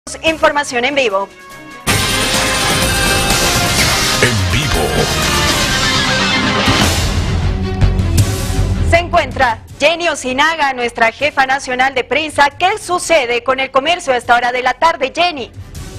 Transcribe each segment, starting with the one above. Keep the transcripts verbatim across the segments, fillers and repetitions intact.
Información en vivo. En vivo. Se encuentra Jenny Osinaga, nuestra jefa nacional de prensa. ¿Qué sucede con el comercio a esta hora de la tarde, Jenny?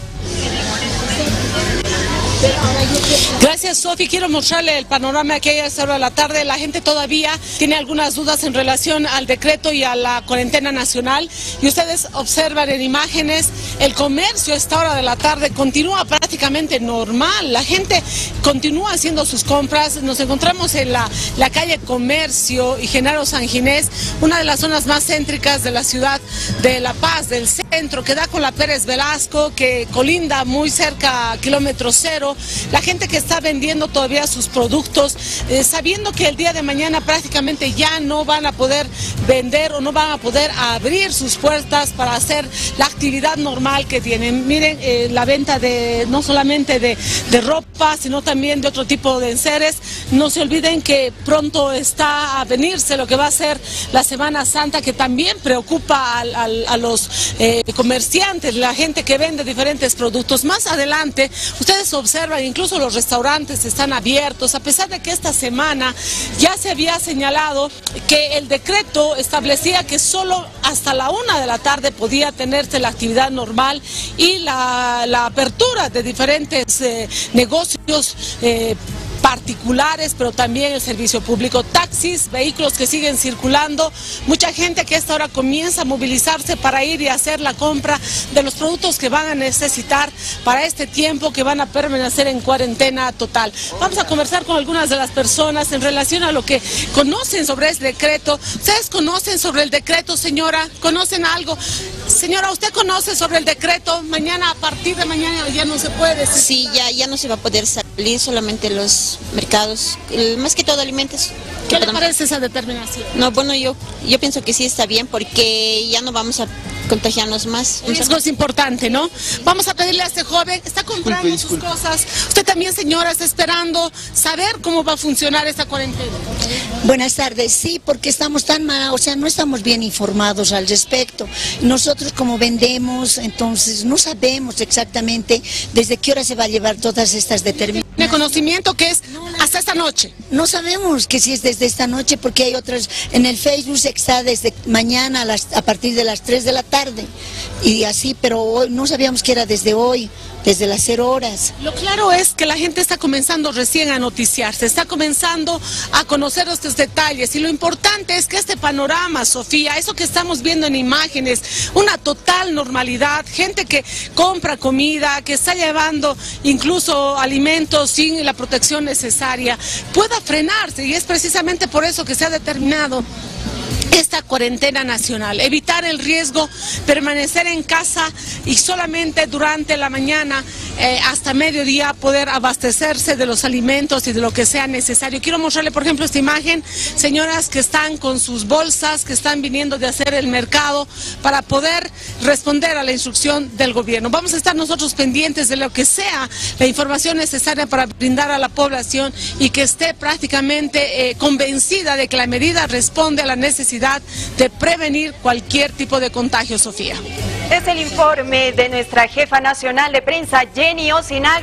Gracias, Sofi. Quiero mostrarle el panorama que hay a esta hora de la tarde. La gente todavía tiene algunas dudas en relación al decreto y a la cuarentena nacional. Y ustedes observan en imágenes, el comercio a esta hora de la tarde continúa prácticamente normal. La gente continúa haciendo sus compras. Nos encontramos en la, la calle Comercio y Genaro San Ginés, una de las zonas más céntricas de la ciudad de La Paz, del centro, que da con la Pérez Velasco, que colinda muy cerca a kilómetro cero. La gente que está vendiendo todavía sus productos, eh, sabiendo que el día de mañana prácticamente ya no van a poder vender o no van a poder abrir sus puertas para hacer la actividad normal que tienen. Miren, eh, la venta de no solamente de, de ropa, sino también de otro tipo de enseres. No se olviden que pronto está a venirse lo que va a ser la Semana Santa, que también preocupa al, al, a los eh, comerciantes, la gente que vende diferentes productos. Más adelante, ustedes observan, incluso los restaurantes están abiertos, a pesar de que esta semana ya se había señalado que el decreto establecía que solo hasta la una de la tarde podía tenerse la actividad normal y la, la apertura de diferentes eh, negocios eh, particulares, pero también el servicio público, taxis, vehículos que siguen circulando, mucha gente que a esta hora comienza a movilizarse para ir y hacer la compra de los productos que van a necesitar para este tiempo que van a permanecer en cuarentena total. Vamos a conversar con algunas de las personas en relación a lo que conocen sobre este decreto. ¿Ustedes conocen sobre el decreto, señora? ¿Conocen algo? Señora, ¿usted conoce sobre el decreto? Mañana, a partir de mañana ya no se puede. Sí, ya, ya no se va a poder salir, solamente los mercados, más que todo alimentos. ¿Qué le parece esa determinación? No, bueno, yo, yo pienso que sí está bien porque ya no vamos a contagiarnos más. El riesgo es importante, ¿no? Vamos a pedirle a este joven, está comprando disculpe, disculpe. sus cosas. Usted también, señora, está esperando saber cómo va a funcionar esta cuarentena. Buenas tardes, sí, porque estamos tan mal, o sea, no estamos bien informados al respecto. Nosotros como vendemos, entonces no sabemos exactamente desde qué hora se va a llevar todas estas determinaciones. ¿Tiene conocimiento que es hasta esta noche? No sabemos que si es desde esta noche, porque hay otras, en el Facebook está desde mañana a, las, a partir de las tres de la tarde, y así, pero hoy no sabíamos que era desde hoy, desde las cero horas. Lo claro es que la gente está comenzando recién a noticiarse, está comenzando a conocer estos detalles, y lo importante es que este panorama, Sofía, eso que estamos viendo en imágenes, una total normalidad, gente que compra comida, que está llevando incluso alimentos sin la protección necesaria, pueda frenarse, y es precisamente por eso que se ha determinado esta cuarentena nacional, evitar el riesgo, permanecer en casa y solamente durante la mañana eh, hasta mediodía poder abastecerse de los alimentos y de lo que sea necesario. Quiero mostrarle, por ejemplo, esta imagen, señoras que están con sus bolsas, que están viniendo de hacer el mercado para poder responder a la instrucción del gobierno. Vamos a estar nosotros pendientes de lo que sea la información necesaria para brindar a la población y que esté prácticamente eh, convencida de que la medida responde a la necesidad de prevenir cualquier tipo de contagio, Sofía. Es el informe de nuestra jefa nacional de prensa, Jenny Osinaga.